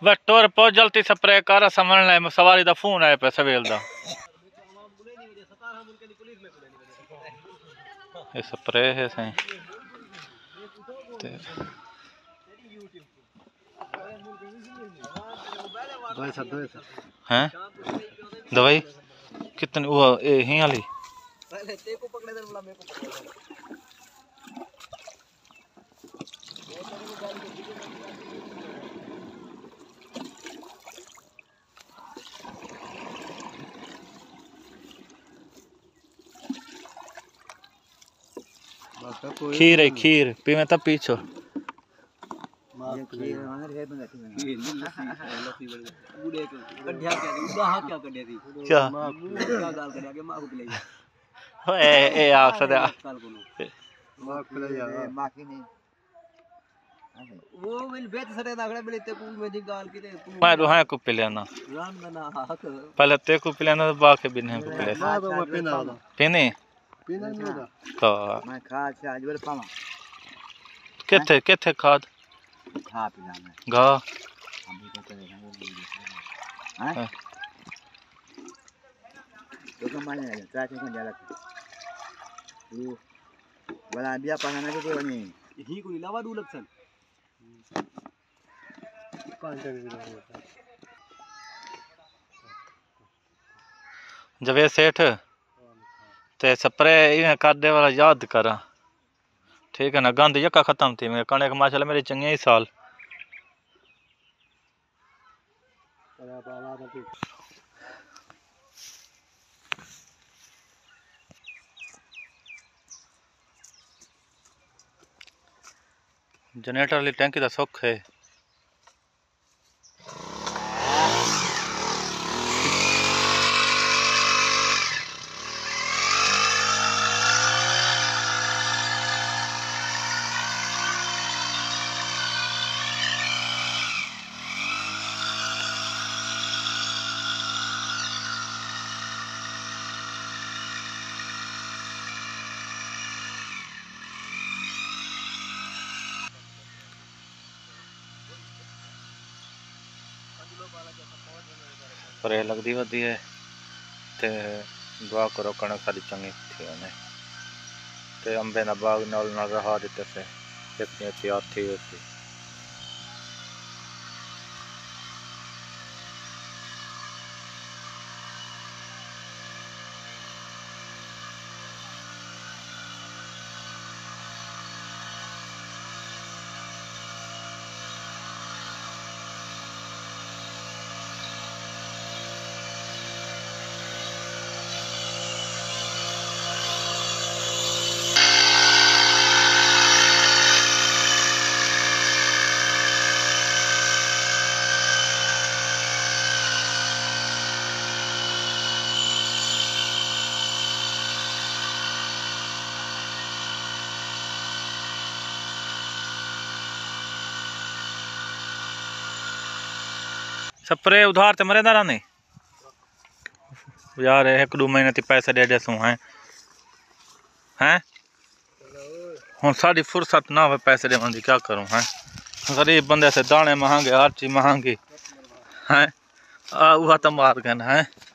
वे टोर पो जल्दी स्प्रे कर समझ ले सवारी दा फोन आया पे सवेल दा ये स्प्रे है सही हैं दवाई कितनी वो यहीं वाली पहले ते को पकड़े दे बोला मेरे को पकड़े खीर है खीर पीवे तब पीछो पहले ते को पिलाना बाकी भी नहीं पीने तो मैं खाद से आज बोले पावा किथे किथे खाद खा पिलाना गा हम भी तो हैं तो कमाने लगे चाचा को जाला तू वाला बिया पाना के कोनी ही कोई लावा दू लक्षण जब ये सेठ ते स्प्रे इवें कर दे वाला याद करा ठीक है ना गंद यका खत्म थी मेरे कणक माशाल्लाह मेरे चंगे ही साल जनरेटर वाली टैंकी का सुख है पर लगती वधी है ते दुआ करो कणक सारी चंगी थी उन्हें ते अंबे ना बाग नाल ना रहा दिते से इतनी तैयार थी होती स्प्रे उधार ते मरे ना नहीं यार 1-2 महीने ती पैसे दे दे सू हैं हुन साड़ी फुर्सत ना हो पैसे देवन दी क्या करूं हैं गरीब बंदे से दाने महंगे हर चीज महंगी हैं आ उहा तो मार गन हैं।